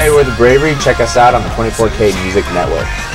familiar with Bravery, check us out on the 24K Music Network.